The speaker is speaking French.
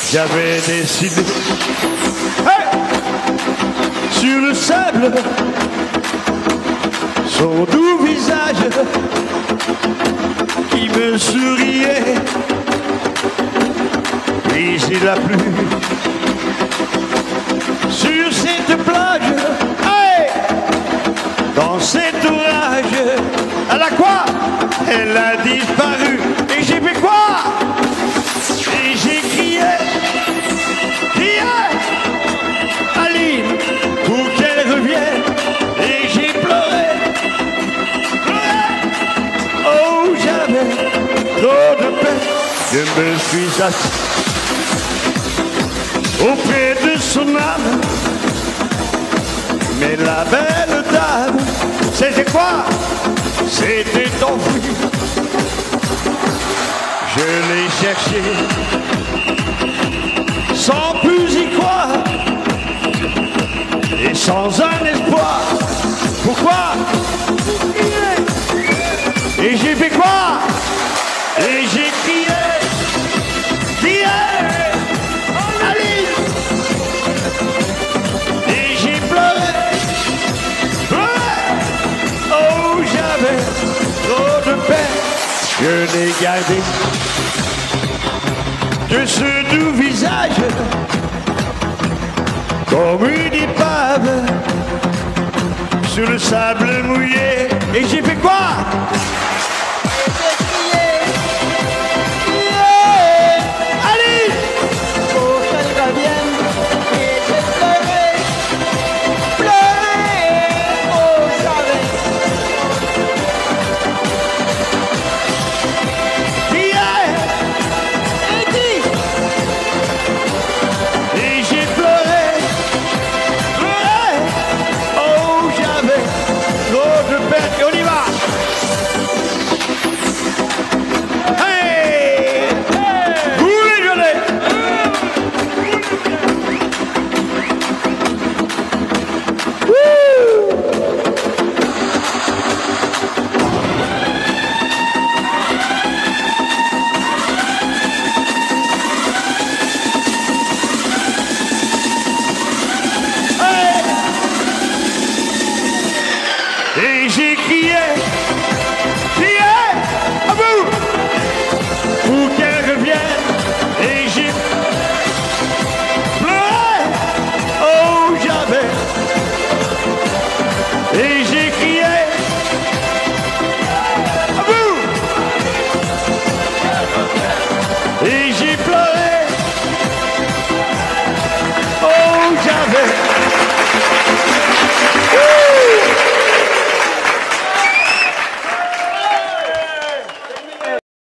J'avais décidé, hey, sur le sable, son doux visage qui me souriait. Puis il a plu sur cette plage, hey, dans cet orage. Elle a quoi? Elle a disparu. Et j'ai fait quoi? Et j'ai crié, Aline, pour qu'elle revienne. Et j'ai pleuré, oh j'avais trop de peine. Je me suis assis auprès de son âme. Mais la belle dame, c'était quoi? C'était enfui. Je l'ai cherché sans plus y croire et sans un espoir. Pourquoi? Et j'ai fait quoi? Et j'ai crié, Aline. Et j'ai pleuré, oh j'avais trop de peine. Je n'ai gardé que ce doux visage comme une épave sur le sable mouillé. Et j'ai fait quoi?